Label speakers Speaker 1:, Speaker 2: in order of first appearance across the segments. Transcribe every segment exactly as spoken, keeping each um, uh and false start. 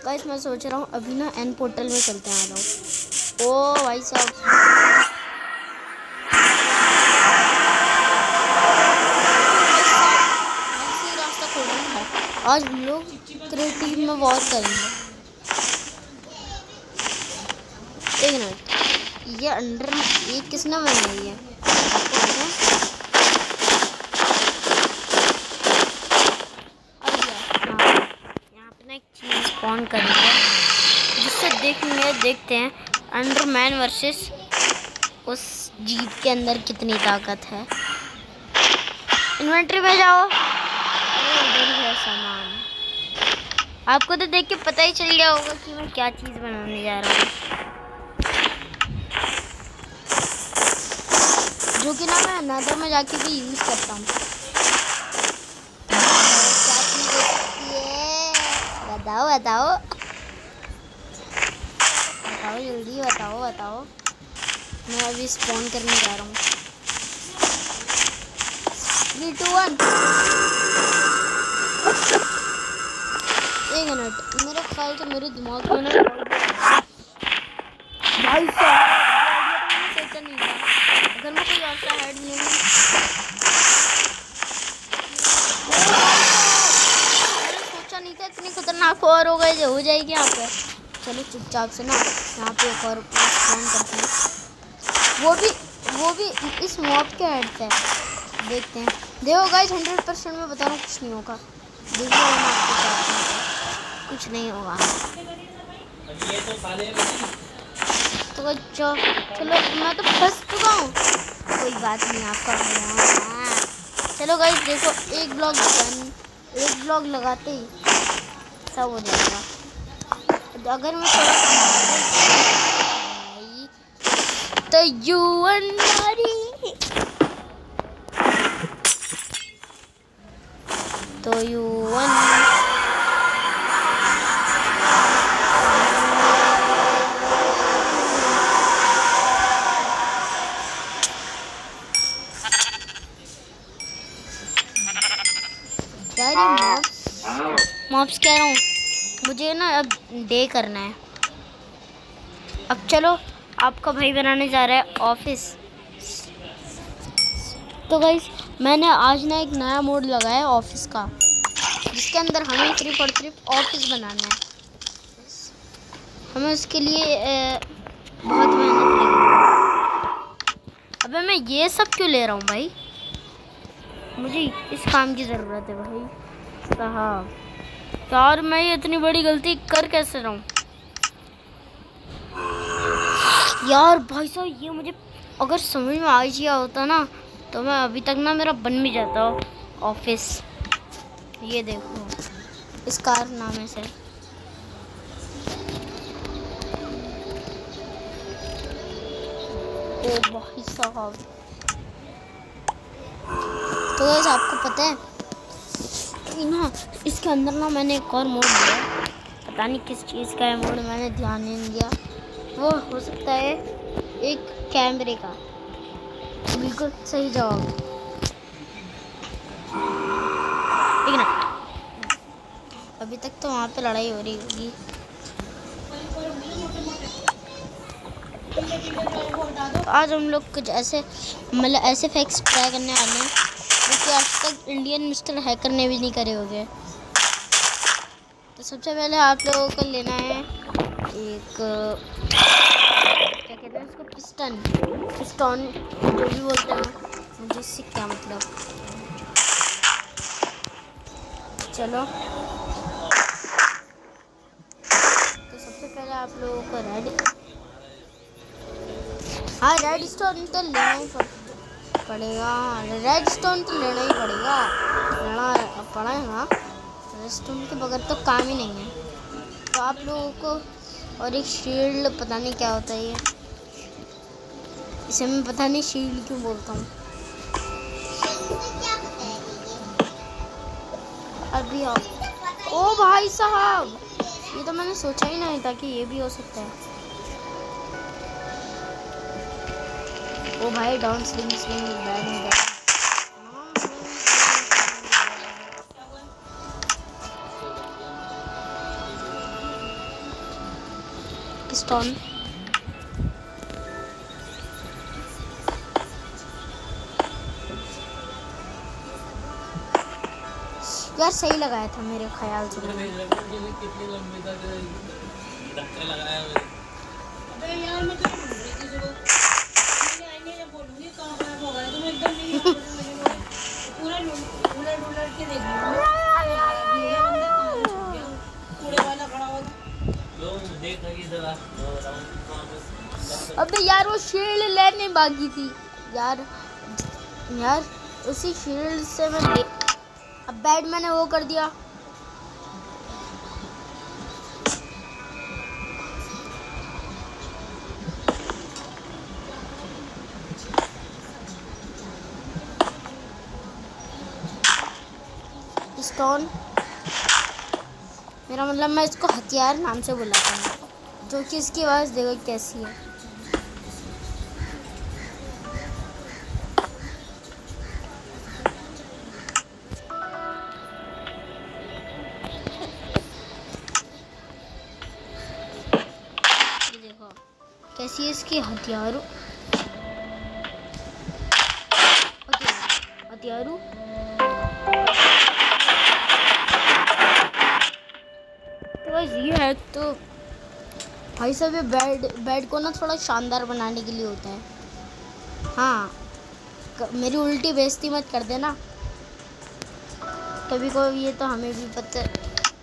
Speaker 1: Guys मैं सोच रहा हूँ अभी ना एन पोर्टल में चलते हैं। आ जाओ। ओ भाई साहब रास्ता खोल रखा है। आज हम लोग क्रिएटिव में वॉर करेंगे। एक मिनट, ये अंडर ये किसने बनाई है? यहाँ पे ना एक चीज स्पॉन करेंगे जिससे देखेंगे देखते हैं अंडरमैन वर्सेस उस जीप के अंदर कितनी ताकत है। इन्वेंटरी में जाओ। इधर है सामान। आपको तो देख के पता ही चल गया होगा कि मैं क्या चीज़ बनाने जा रहा हूँ, जो कि ना मैं नेदर में जाके भी यूज़ करता हूँ। क्या चीज़ हो सकती है? बताओ बताओ बताओ जल्दी बताओ बताओ। मैं अभी स्पॉन करने जा रहा हूँ। Three two one. एक मिनट, मेरे ख्याल से मेरे दिमाग में ना भाई साहब सोचा नहीं था। अगर मैं कोई और सा हेड नहीं मैंने सोचा नहीं था इतनी खतरनाक और हो गई हो जाएगी यहाँ पे। चलो चुपचाप से ना यहाँ पे एक और स्पॉन करते हैं, वो भी वो भी इस मॉब के हेड से। देखते हैं। देखो गाइस हंड्रेड परसेंट मैं बता रहा हूँ कुछ नहीं होगा। देखो कुछ नहीं होगा। तो चलो चलो मैं तो फंस चुका हूँ। कोई बात नहीं आपका। चलो गाइस देखो एक ब्लॉक डन, एक ब्लॉक लगाते ही सब हो जाएगा। अगर मैं थोड़ा तो युवन तो युवन मॉब्स कह रहा हूँ। मुझे ना अब डे करना है। अब चलो आपका भाई बनाने जा रहा है ऑफिस। तो गाइस मैंने आज ना एक नया मोड लगाया है ऑफिस का, जिसके अंदर हमें सिर्फ और सिर्फ ऑफिस बनाना है। हमें उसके लिए ए, बहुत मेहनत लगेगी। अबे मैं ये सब क्यों ले रहा हूँ भाई? मुझे इस काम की ज़रूरत है भाई साहब। यार मैं ये इतनी बड़ी गलती कर कैसे रहा हूँ यार? भाई साहब ये मुझे अगर समझ में आ गया होता ना तो मैं अभी तक ना मेरा बन भी जाता ऑफिस। ये देखो इस कारनामे से। ओ भाई साहब। तो गाइस आपको पता है ना इसके अंदर ना मैंने एक और मोड दिया, पता नहीं किस चीज़ का है मोड, मैंने ध्यान नहीं दिया। वो हो सकता है एक कैमरे का। बिल्कुल सही जवाब। ठीक ना? अभी तक तो वहाँ पे लड़ाई हो रही होगी। तो आज हम लोग कुछ ऐसे मतलब ऐसे फैक्ट्स ट्राई करने वाले हैं जो कि आज तक इंडियन मिस्टर हैकर ने भी नहीं करे होंगे। तो सबसे पहले आप लोगों को लेना है एक क्या कहते हैं उसको, पिस्टन पिस्टन जो भी बोलते हैं, मुझे इससे क्या मतलब। चलो तो सबसे पहले आप लोगों को रेड हाँ रेड स्टोन तो लेना ही पड़ेगा। रेड स्टोन तो लेना ही पड़ेगा लेना पड़ेगा रेड स्टोन के बगैर तो काम ही नहीं है। तो आप लोगों को और एक शील्ड, पता नहीं क्या होता है ये, इसे मैं पता नहीं शील्ड क्यों बोलता हूँ। अभी आओ। ओ भाई साहब ये तो मैंने सोचा ही नहीं था कि ये भी हो सकता है। ओ भाई down sling sling bag piston. यार सही लगाया था मेरे ख्याल से। कितनी लंबी तक धक्का लगाया मैंने। अबे यार मैं तो किसी को मैं आएंगे जब बोलूंगी कहां खराब हो गया तो मैं एकदम नहीं पूरा पूरा डुलर के देख लूंगा। कूड़े वाला खड़ा हुआ लो देख लगी जरा। अबे यार वो शील्ड लेने भागी थी यार। यार उसी शील्ड से मैं अब बैट मैंने वो कर दिया। स्टोन मेरा मतलब मैं इसको हथियार नाम से बुलाता हूँ, जो कि इसकी आवाज़ देखो कैसी है। कैसी है इसकी हथियारों हथियारों तो ये है तो भाई साहब ये बेड बेड को ना थोड़ा शानदार बनाने के लिए होता है। हाँ मेरी उल्टी बेइज्जती मत कर देना कभी को। ये तो हमें भी पता है।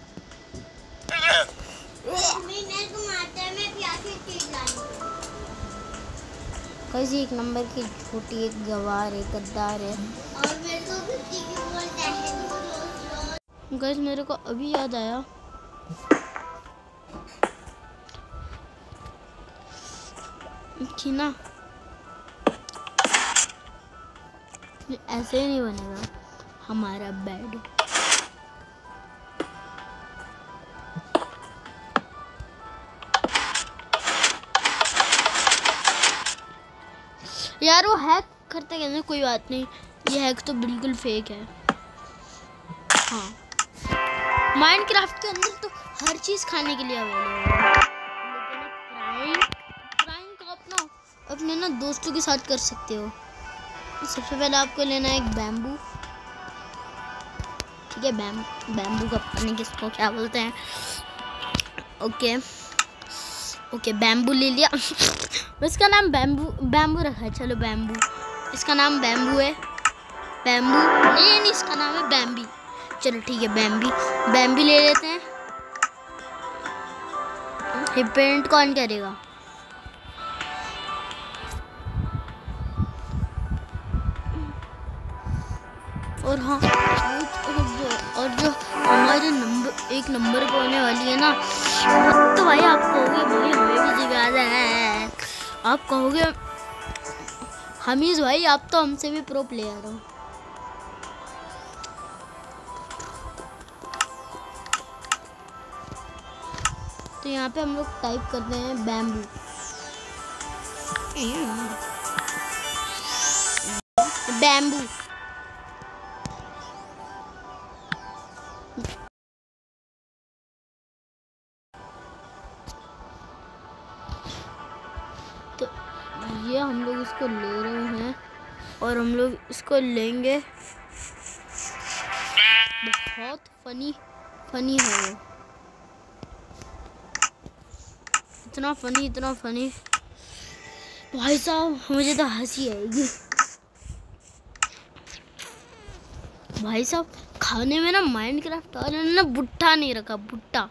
Speaker 1: कैसी एक नंबर की छोटी एक गवार है गद्दार है। और मेरे को फिफ्टी की बोलता है। गाइस मेरे को अभी याद आया कि ना ऐसे ही नहीं बनेगा हमारा बेड। यार वो हैक करते कहते कोई बात नहीं, ये हैक तो बिल्कुल फेक है। हाँ माइनक्राफ्ट के अंदर तो हर चीज़ खाने के लिए अवेलेबल है, लेकिन क्राइम क्राइम को अपना अपने ना दोस्तों के साथ कर सकते हो। सबसे पहले आपको लेना है एक बैम्बू। ठीक है बैम बैम्बू का पता नहीं किसको क्या बोलते हैं। ओके ओके बैम्बू ले लिया। इसका नाम बैम्बू बैम्बू रखा है। चलो बैम्बू, इसका नाम बैम्बू है। बैम्बू नहीं नहीं इसका नाम है बैम्बी। चलो ठीक है बैम्बी बैम्बी ले लेते हैं। ये पेंट कौन करेगा? और हाँ और जो और जो हमारे नंबर एक नंबर पे होने वाली है ना, तो भाई आप कहोगे भाई हमें भी जिगाना है। आप कहोगे हमीज भाई आप तो हमसे भी प्रो प्लेयर हो। तो यहाँ पे हम लोग टाइप करते हैं बैम्बू। बैम्बू तो ये हम लोग इसको ले रहे हैं और हम लोग इसको लेंगे। बहुत फनी फनी है वो, इतना फनी इतना फनी भाई साहब मुझे तो हंसी आएगी। भाई साहब खाने में ना माइनक्राफ्ट वाले ने ना भुट्टा नहीं रखा, भुट्टा।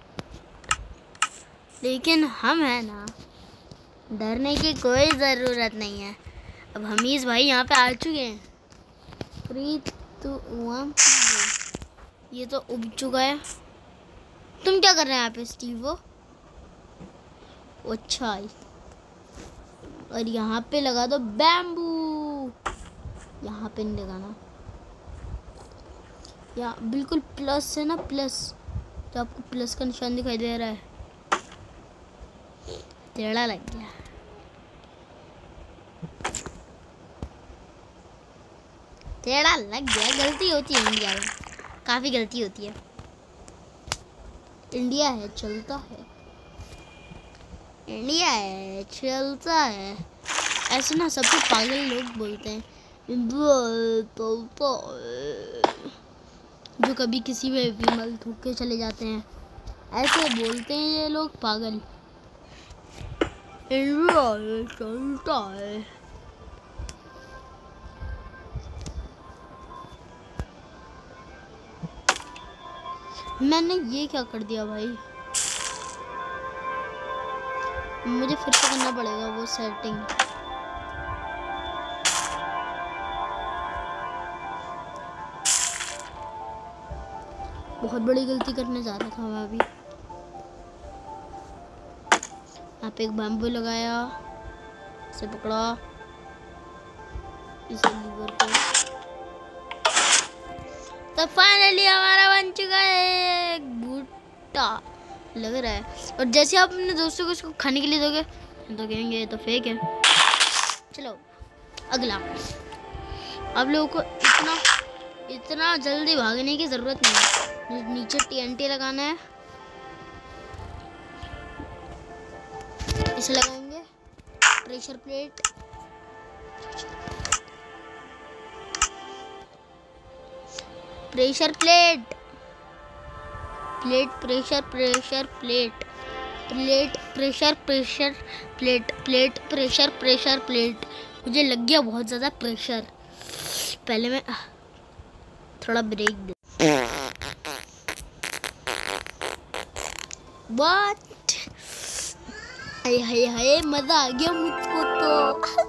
Speaker 1: लेकिन हम है ना, डरने की कोई ज़रूरत नहीं है। अब हमीज भाई यहाँ पे आ चुके हैं। थ्री टू वन ये तो उग चुका है। तुम क्या कर रहे हैं यहाँ पे स्टीवो? अच्छा और यहाँ पे लगा दो बैम्बू। यहाँ पे नहीं लगाना, या बिल्कुल प्लस है ना, प्लस तो आपको प्लस का निशान दिखाई दे रहा है। टेढ़ा लग गया। टेढ़ा लग गया। गलती होती है इंडिया में, काफ़ी गलती होती है। इंडिया है चलता है। इंडिया है, चलता है। ऐसे ना सबसे पागल लोग बोलते हैं जो कभी किसी में विमल थूक के चले जाते हैं, ऐसे बोलते हैं ये लोग पागल। इंडिया है, चलता है। मैंने ये क्या कर दिया भाई, मुझे फिर से करना पड़ेगा वो सेटिंग। बहुत बड़ी गलती करने जा रहा था मैं अभी। यहाँ पे एक बैम्बू लगाया, इसे पकड़ा, इसे लीवर को, तो फाइनली हमारा बन चुका है एक भुट्टा लग रहा है। और जैसे आप अपने दोस्तों को इसको खाने के लिए दोगे तो कहेंगे तो फेक है। चलो अगला। आप लोगों को इतना इतना जल्दी भागने की जरूरत नहीं है। नीचे टीएनटी लगाना है, इसे लगाएंगे। Pressure plate, pressure plate, plate pressure pressure plate, plate pressure pressure plate, plate pressure pressure plate. मुझे लग गया बहुत ज़्यादा प्रेशर। पहले मैं थोड़ा ब्रेक दे। What? हाय हाय हाय, मजा आ गया मुझको तो।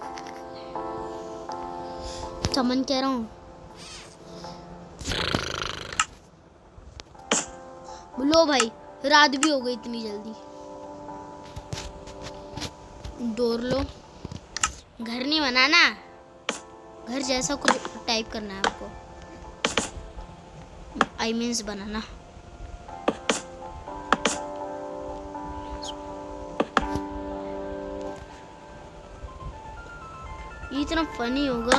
Speaker 1: चमन कह रहा हूँ, बोलो भाई, रात भी हो गई इतनी जल्दी। डोर लो, घर नहीं बनाना, घर जैसा कुछ टाइप करना है आपको, आई मीन्स बनाना। ये इतना फनी होगा,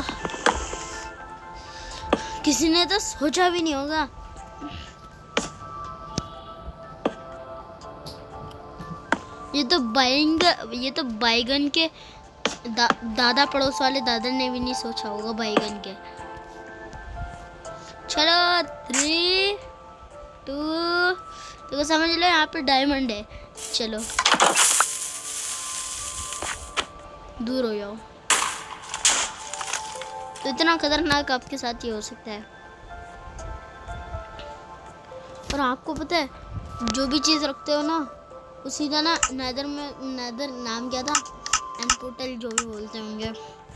Speaker 1: किसी ने तो सोचा भी नहीं होगा। ये तो बैगन ये तो बैगन के दा, दादा पड़ोस वाले दादा ने भी नहीं सोचा होगा बैगन के। चलो थ्री टू, तो समझ लो यहाँ पे डायमंड है। चलो दूर हो जाओ। तो इतना खतरनाक आपके साथ ही हो सकता है। और आपको पता है, जो भी चीज़ रखते हो ना, उसी का ना नेदर में, नेदर नाम क्या था, एंड पोर्टल जो भी बोलते होंगे।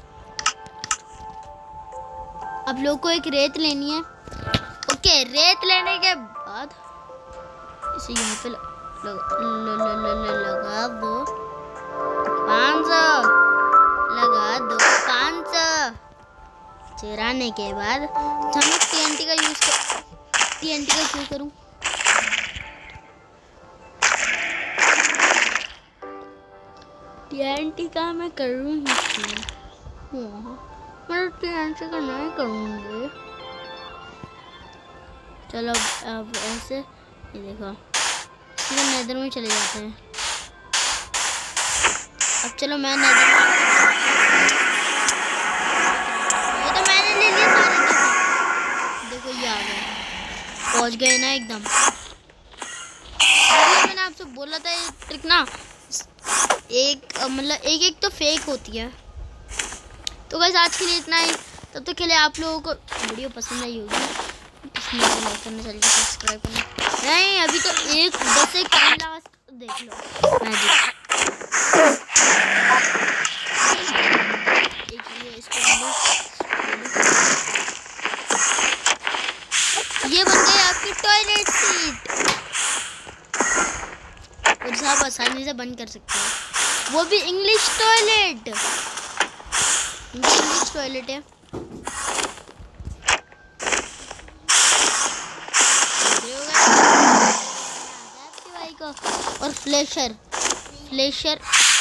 Speaker 1: आप लोगों को एक रेत लेनी है। ओके, रेत लेने के बाद इसे यहाँ पे लगा, ल, ल, ल, ल, लगा दो पाँच सौ, लगा दो पाँच सौ। चुराने के बाद हम टीएनटी का यूज कर, टीएनटी का क्यों करूँ? टीएनटी का मैं करूँ ही क्यों? मैं टीएनटी का नहीं करूँगी। चलो अब ऐसे, ये देखो, सीधे नेदर में चले जाते हैं। अब चलो मैं नेदर में, ये तो मैंने ले लिया सारे। देखो ये आ गए, पहुँच गए ना एकदम। मैंने आपसे बोला था ये ट्रिक ना, एक मतलब एक एक तो फेक होती है। तो गाइस आज के लिए इतना ही। तब तक के लिए आप लोगों को वीडियो पसंद आई होगी, लाइक करना, चैनल को सब्सक्राइब करना। नहीं, अभी तो एक दस एक लास्ट देख लो मैजिक। ये इसको ये बन गई आपकी टॉयलेट सीट, और सब आसानी से बंद कर सकते हैं। वो भी इंग्लिश टॉयलेट, इंग्लिश टॉयलेट है। और फ्लैशर, फ्लैशर,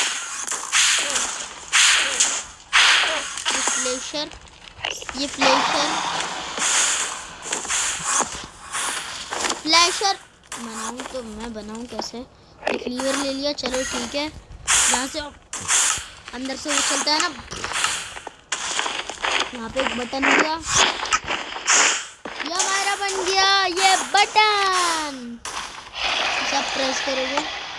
Speaker 1: ये फ्लैशर, ये फ्लैशर, फ्लैशर बनाऊं तो मैं बनाऊं कैसे? एक लीवर ले लिया, चलो ठीक है। यहाँ से अंदर से वो चलता है ना, यहाँ पे एक बटन दिया, ये हमारा बन गया ये बटन। सब प्रेस करोगे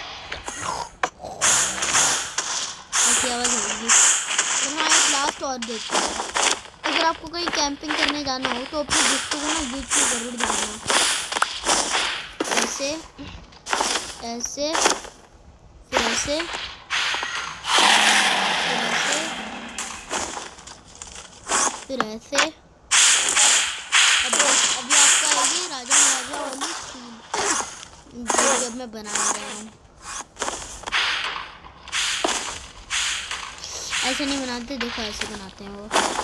Speaker 1: ऐसी आवाज होगी। और हाँ एक लास्ट और देखते हैं, अगर आपको कहीं कैंपिंग करने जाना हो तो अपने दोस्तों को ना बीच में जरूर जाना। ऐसे ऐसे फिर ऐसे फिर ऐसे। अब अभी आपका आएगी राजा महाराजा वाली सीन जो अब मैं बना रहा हूँ। ऐसे नहीं बनाते, देखो ऐसे बनाते हैं वो।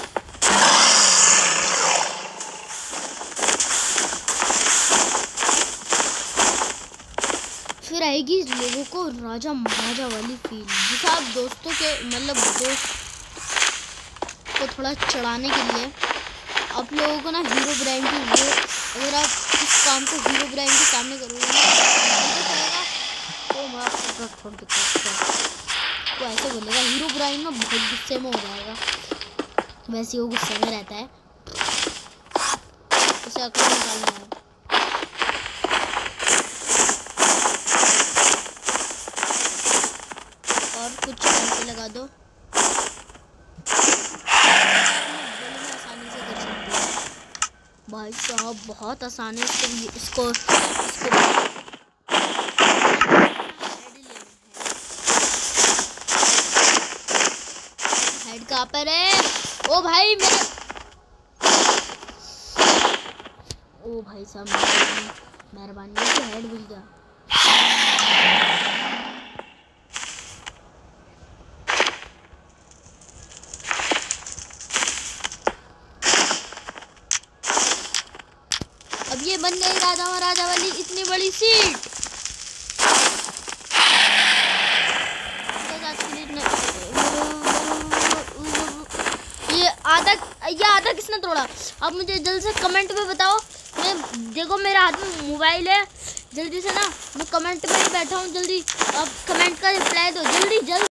Speaker 1: फिर आएगी लोगों को राजा महाराजा वाली फील, जैसे आप दोस्तों के मतलब दोस्त को थोड़ा चढ़ाने के लिए आप लोगों को ना हीरो ब्रांड की वो, अगर आप इस काम को हीरो ब्रांड के सामने करोगे ना तो मैं आपको छोड़ देता तो ऐसे बोलेगा हीरो ब्रांड ना बहुत गुस्से में हो जाएगा। वैसे वो गुस्से में रहता है, उसे अकल निकालना है। और कुछ ऐसे लगा दो, आसानी से कर सकते हैं भाई साहब, बहुत आसानी से इसको इसको हेड कहाँ पर है? ओ भाई मेरे ओ भाई साहब मेहरबानी से हेड बुझ गया। अब ये बन गई राजा महाराजा वाली इतनी बड़ी सीट। ये आधा ये आधा किसने तोड़ा? अब मुझे जल्दी से कमेंट में बताओ। मैं देखो मेरे हाथ में मोबाइल है, जल्दी से ना मैं कमेंट में ही बैठा हूँ, जल्दी आप कमेंट का रिप्लाई दो, जल्दी जल्दी।